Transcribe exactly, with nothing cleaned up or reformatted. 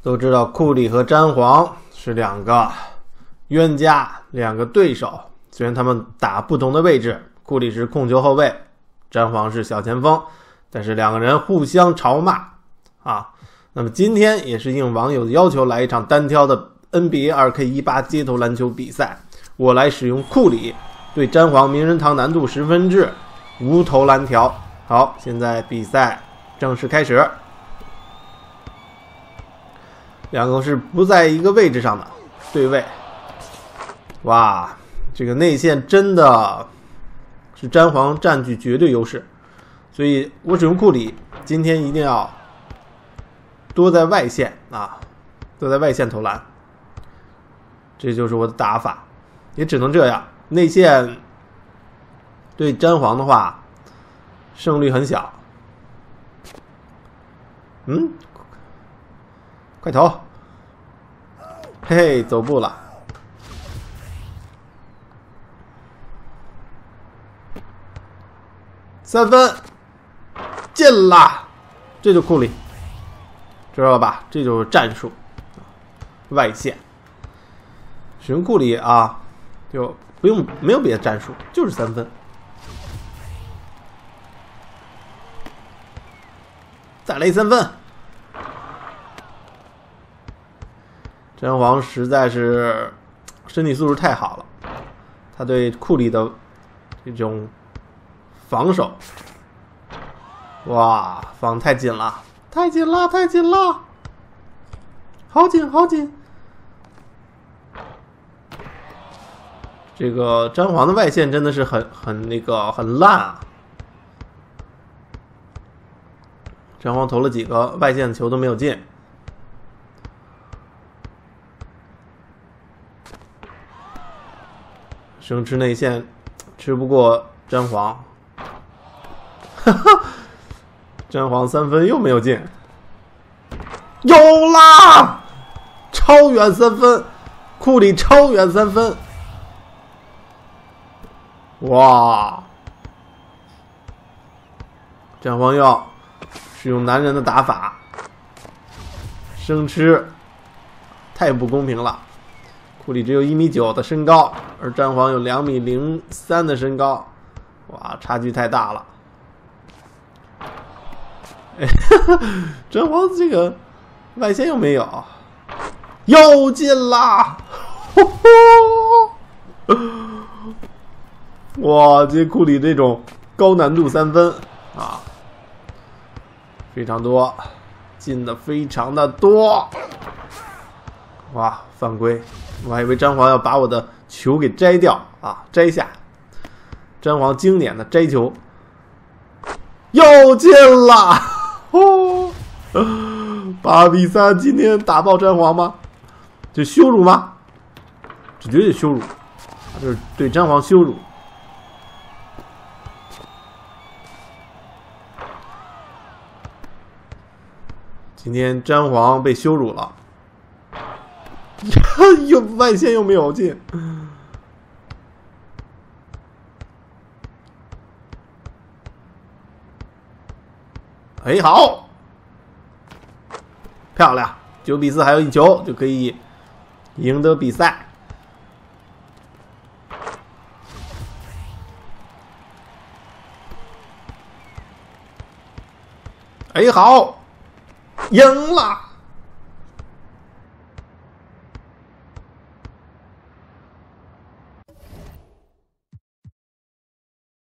都知道库里和詹皇是两个冤家，两个对手。虽然他们打不同的位置，库里是控球后卫，詹皇是小前锋，但是两个人互相嘲骂啊。那么今天也是应网友的要求来一场单挑的 N B A 二 K 十八 街头篮球比赛，我来使用库里对詹皇名人堂难度十分制无投篮条。好，现在比赛正式开始。两个是不在一个位置上的对位。哇，这个内线真的是詹皇占据绝对优势，所以我使用库里今天一定要多在外线啊，多在外线投篮，这就是我的打法，也只能这样。内线对詹皇的话胜率很小。嗯，快投，嘿嘿，走步了。三分进了，这就库里，知道了吧？这就是战术，外线使用库里啊，就不用没有别的战术，就是三分。再来三分。詹皇实在是身体素质太好了，他对库里的这种防守，哇，防太紧了，太紧了，太紧了，好紧，好紧。这个詹皇的外线真的是很很那个很烂啊。詹皇投了几个外线球都没有进。生吃内线吃不过詹皇，哈哈，詹皇三分又没有进，有啦，超远三分，库里超远三分，哇！詹皇要使用男人的打法，生吃，太不公平了。库里只有一米九的身高，而詹皇有两米零三的身高，哇，差距太大了。詹皇这个外线又没有，又进啦！哇，这库里这种高难度三分啊，非常多，进的非常的多。哇，犯规！我还以为詹皇要把我的球给摘掉啊，摘下。詹皇经典的摘球，又进了！哦，八比三，今天打爆詹皇吗？这羞辱吗？这绝对羞辱，这是对詹皇羞辱。今天詹皇被羞辱了。又外线又没有进，哎，好，漂亮，九比四，还有一球就可以赢得比赛。哎，好，赢了。